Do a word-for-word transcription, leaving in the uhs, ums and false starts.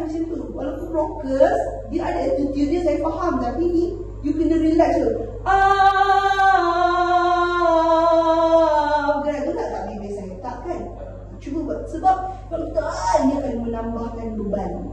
macam tu. Walaupun rockers, dia ada attitude dia, saya faham. Tapi ni, you kena relax tu. Ah, gerak tu tak tak bebas saya. Tak kan? Cuba buat. Sebab kalau tak, dia akan menambahkan beban.